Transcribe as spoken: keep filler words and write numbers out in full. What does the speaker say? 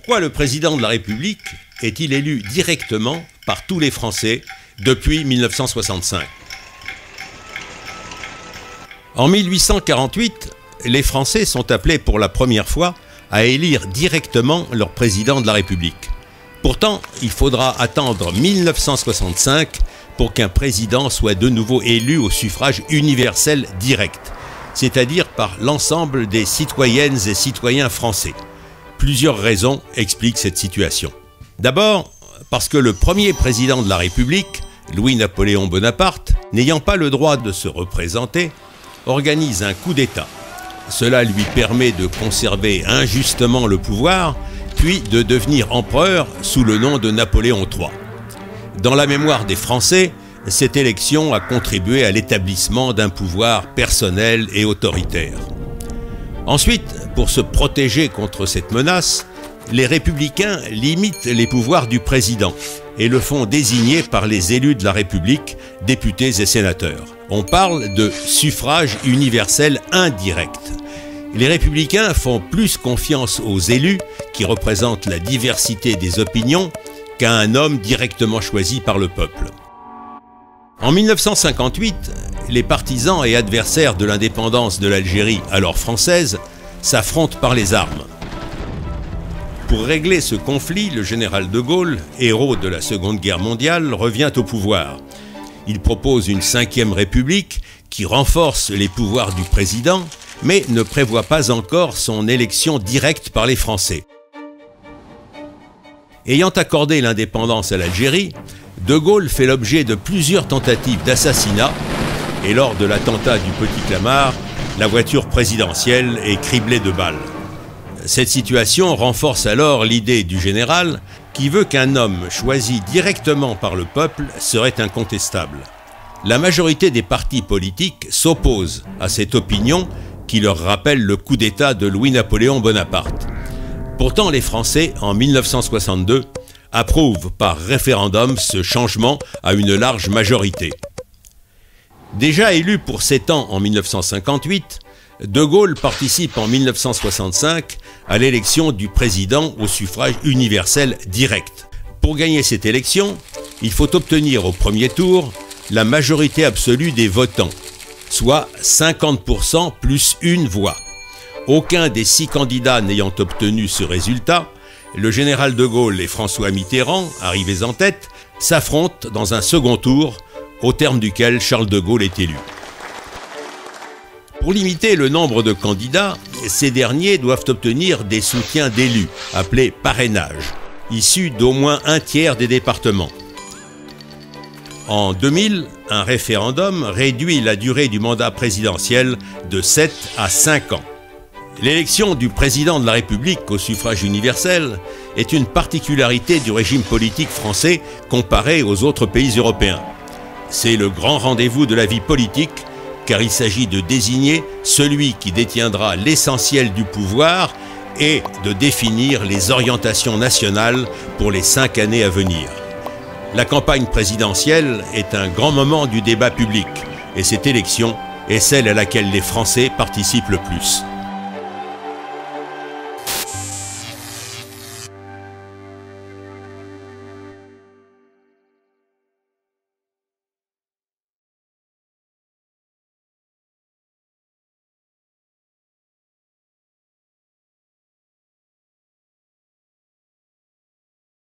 Pourquoi le président de la République est-il élu directement par tous les Français depuis mille neuf cent soixante-cinq? En mille huit cent quarante-huit, les Français sont appelés pour la première fois à élire directement leur président de la République. Pourtant, il faudra attendre mille neuf cent soixante-cinq pour qu'un président soit de nouveau élu au suffrage universel direct, c'est-à-dire par l'ensemble des citoyennes et citoyens français. Plusieurs raisons expliquent cette situation. D'abord, parce que le premier président de la République, Louis-Napoléon Bonaparte, n'ayant pas le droit de se représenter, organise un coup d'État. Cela lui permet de conserver injustement le pouvoir, puis de devenir empereur sous le nom de Napoléon trois. Dans la mémoire des Français, cette élection a contribué à l'établissement d'un pouvoir personnel et autoritaire. Ensuite, pour se protéger contre cette menace, les républicains limitent les pouvoirs du président et le font désigner par les élus de la République, députés et sénateurs. On parle de suffrage universel indirect. Les républicains font plus confiance aux élus, qui représentent la diversité des opinions, qu'à un homme directement choisi par le peuple. En mille neuf cent cinquante-huit, les partisans et adversaires de l'indépendance de l'Algérie, alors française, s'affrontent par les armes. Pour régler ce conflit, le général de Gaulle, héros de la Seconde Guerre mondiale, revient au pouvoir. Il propose une cinquième république qui renforce les pouvoirs du président, mais ne prévoit pas encore son élection directe par les Français. Ayant accordé l'indépendance à l'Algérie, de Gaulle fait l'objet de plusieurs tentatives d'assassinat et lors de l'attentat du Petit Clamart, la voiture présidentielle est criblée de balles. Cette situation renforce alors l'idée du général qui veut qu'un homme choisi directement par le peuple serait incontestable. La majorité des partis politiques s'opposent à cette opinion qui leur rappelle le coup d'État de Louis-Napoléon Bonaparte. Pourtant, les Français, en mille neuf cent soixante-deux, approuvent par référendum ce changement à une large majorité. Déjà élu pour sept ans en mille neuf cent cinquante-huit, de Gaulle participe en mille neuf cent soixante-cinq à l'élection du président au suffrage universel direct. Pour gagner cette élection, il faut obtenir au premier tour la majorité absolue des votants, soit cinquante pour cent plus une voix. Aucun des six candidats n'ayant obtenu ce résultat, le général de Gaulle et François Mitterrand, arrivés en tête, s'affrontent dans un second tour, au terme duquel Charles de Gaulle est élu. Pour limiter le nombre de candidats, ces derniers doivent obtenir des soutiens d'élus, appelés parrainages, issus d'au moins un tiers des départements. En deux mille, un référendum réduit la durée du mandat présidentiel de sept à cinq ans. L'élection du président de la République au suffrage universel est une particularité du régime politique français comparé aux autres pays européens. C'est le grand rendez-vous de la vie politique, car il s'agit de désigner celui qui détiendra l'essentiel du pouvoir et de définir les orientations nationales pour les cinq années à venir. La campagne présidentielle est un grand moment du débat public et cette élection est celle à laquelle les Français participent le plus.